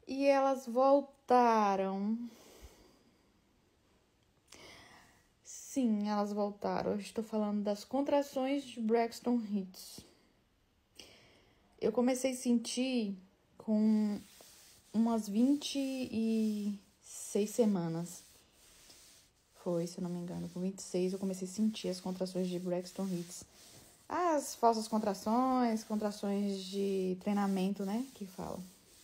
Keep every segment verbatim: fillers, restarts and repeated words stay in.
E elas voltaram. Sim, elas voltaram. Hoje estou falando das contrações de Braxton Hicks. Eu comecei a sentir com umas vinte e seis semanas. Foi, se eu não me engano. Com vinte e seis eu comecei a sentir as contrações de Braxton Hicks. As falsas contrações, contrações de treinamento, né? Que falam.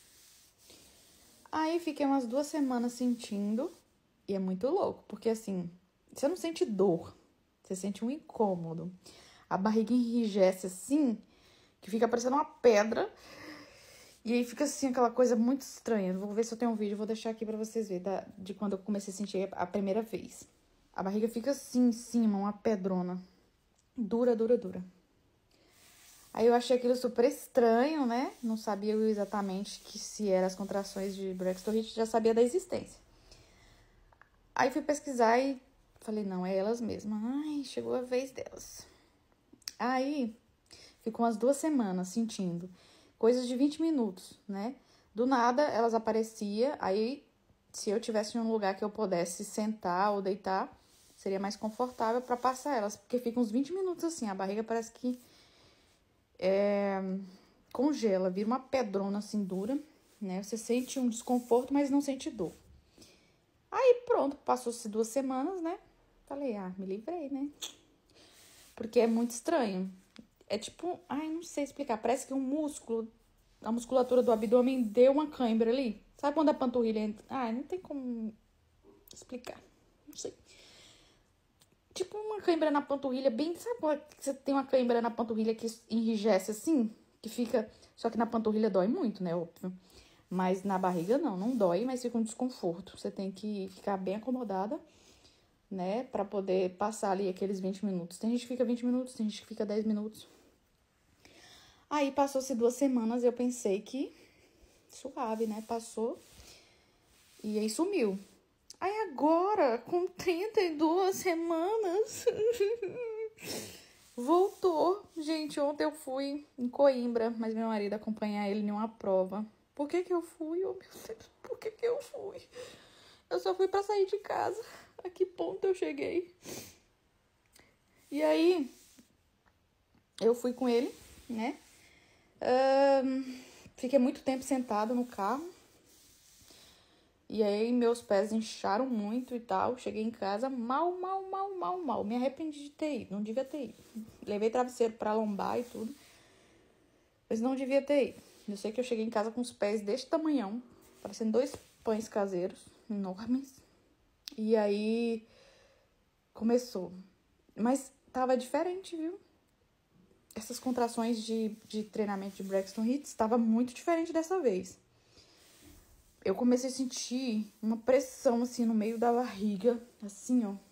Aí fiquei umas duas semanas sentindo. E é muito louco, porque assim, você não sente dor. Você sente um incômodo. A barriga enrijece assim, que fica parecendo uma pedra. E aí fica assim, aquela coisa muito estranha. Vou ver se eu tenho um vídeo, vou deixar aqui pra vocês verem da, de quando eu comecei a sentir a primeira vez. A barriga fica assim em cima, uma pedrona. Dura, dura, dura. Aí eu achei aquilo super estranho, né? Não sabia exatamente que se eram as contrações de Braxton Hicks, já sabia da existência. Aí fui pesquisar e falei, não, é elas mesmas. Ai, chegou a vez delas. Aí ficou umas duas semanas sentindo. Coisas de vinte minutos, né? Do nada, elas apareciam. Aí, se eu tivesse em um lugar que eu pudesse sentar ou deitar, seria mais confortável pra passar elas. Porque fica uns vinte minutos assim. A barriga parece que é, congela, vira uma pedrona assim dura, né? Você sente um desconforto, mas não sente dor. Aí pronto, passou-se duas semanas, né? Falei, ah, me livrei, né? Porque é muito estranho. É tipo, ai, não sei explicar. Parece que um músculo, a musculatura do abdômen deu uma cãibra ali. Sabe quando a panturrilha entra? Ai, não tem como explicar. Não sei. Tipo uma cãibra na panturrilha, bem. Sabe quando você tem uma cãibra na panturrilha que enrijece assim? Que fica. Só que na panturrilha dói muito, né? Óbvio. Mas na barriga não, não dói, mas fica um desconforto. Você tem que ficar bem acomodada, né? Pra poder passar ali aqueles vinte minutos. Tem gente que fica vinte minutos, tem gente que fica dez minutos. Aí passou-se duas semanas e eu pensei que suave, né? Passou e aí sumiu. Aí agora, com trinta e duas semanas, voltou. Gente, ontem eu fui em Coimbra, mas meu marido acompanhar ele em uma prova. Por que que eu fui? Oh, meu Deus, por que que eu fui? Eu só fui pra sair de casa. A que ponto eu cheguei? E aí, eu fui com ele, né? Um, fiquei muito tempo sentada no carro. E aí, meus pés incharam muito e tal. Cheguei em casa mal, mal, mal, mal, mal. Me arrependi de ter ido. Não devia ter ido. Levei travesseiro pra lombar e tudo. Mas não devia ter ido. Eu sei que eu cheguei em casa com os pés deste tamanhão. Parecendo dois pães caseiros. Enormes. E aí, começou. Mas tava diferente, viu? Essas contrações de, de treinamento de Braxton Hicks tava muito diferente dessa vez. Eu comecei a sentir uma pressão, assim, no meio da barriga. Assim, ó.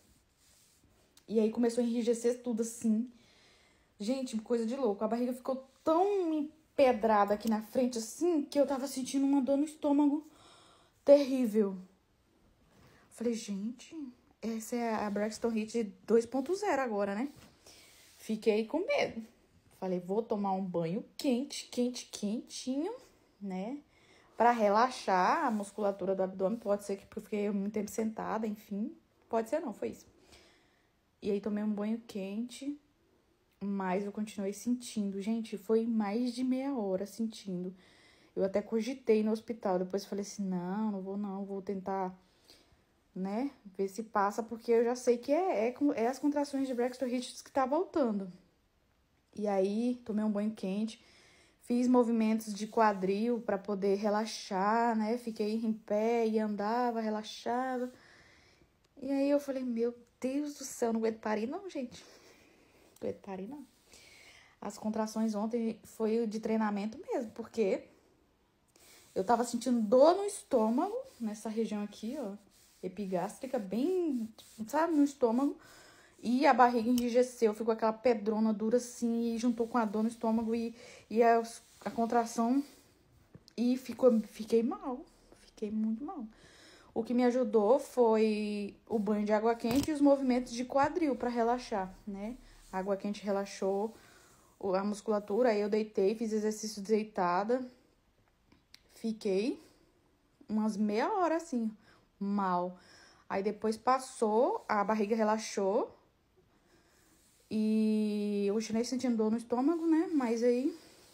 E aí começou a enrijecer tudo, assim. Gente, coisa de louco. A barriga ficou tão empedrada aqui na frente, assim, que eu tava sentindo uma dor no estômago terrível. Falei, gente, essa é a Braxton Hicks dois ponto zero agora, né? Fiquei com medo. Falei, vou tomar um banho quente, quente, quentinho, né? Pra relaxar a musculatura do abdômen. Pode ser que porque eu fiquei muito tempo sentada, enfim. Pode ser não, foi isso. E aí tomei um banho quente, mas eu continuei sentindo. Gente, foi mais de meia hora sentindo. Eu até cogitei no hospital. Depois falei assim, não, não vou não, vou tentar, né, ver se passa, porque eu já sei que é, é, é as contrações de Braxton Hicks que tá voltando. E aí, tomei um banho quente. Fiz movimentos de quadril para poder relaxar, né? Fiquei em pé e andava, relaxava. E aí eu falei, meu Deus do céu, não aguento parir não, gente. Não aguento parir não. As contrações ontem foi de treinamento mesmo, porque eu tava sentindo dor no estômago, nessa região aqui, ó, epigástrica, bem, sabe, no estômago. E a barriga enrijeceu, ficou aquela pedrona dura assim, e juntou com a dor no estômago e, e a, a contração. E ficou, fiquei mal, fiquei muito mal. O que me ajudou foi o banho de água quente e os movimentos de quadril para relaxar, né? A água quente relaxou a musculatura, aí eu deitei, fiz exercício deitada, fiquei, umas meia hora assim, mal. Aí depois passou, a barriga relaxou. E eu continuei sentindo dor no estômago, né? Mas aí...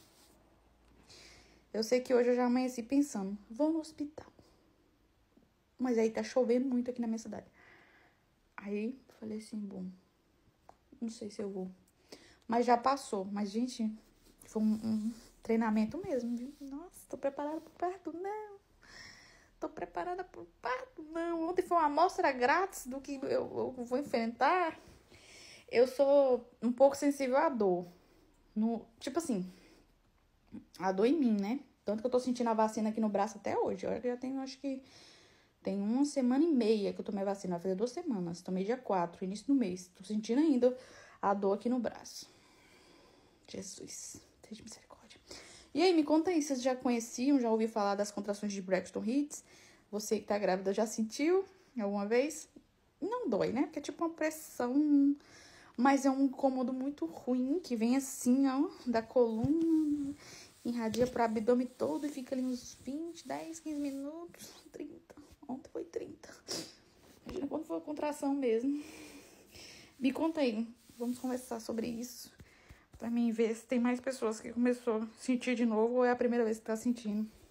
Eu sei que hoje eu já amanheci pensando, vou no hospital. Mas aí tá chovendo muito aqui na minha cidade. Aí falei assim, bom, não sei se eu vou. Mas já passou. Mas, gente, foi um, um treinamento mesmo, viu? Nossa, tô preparada pro parto? Não. Tô preparada pro parto? Não. Ontem foi uma amostra grátis do que eu, eu vou enfrentar. Eu sou um pouco sensível à dor. No, tipo assim, a dor em mim, né? Tanto que eu tô sentindo a vacina aqui no braço até hoje. Eu já tenho, acho que... Tem uma semana e meia que eu tomei a vacina. Vai fazer duas semanas. Tomei dia quatro, início do mês. Tô sentindo ainda a dor aqui no braço. Jesus, seja misericórdia. E aí, me conta aí, vocês já conheciam, já ouviu falar das contrações de Braxton Hicks? Você que tá grávida já sentiu alguma vez? Não dói, né? Porque é tipo uma pressão, mas é um incômodo muito ruim, que vem assim, ó, da coluna, irradia pro abdômen todo e fica ali uns vinte, dez, quinze minutos, trinta. Ontem foi trinta. Imagina quando foi a contração mesmo. Me conta aí, vamos conversar sobre isso. Pra mim ver se tem mais pessoas que começou a sentir de novo ou é a primeira vez que tá sentindo.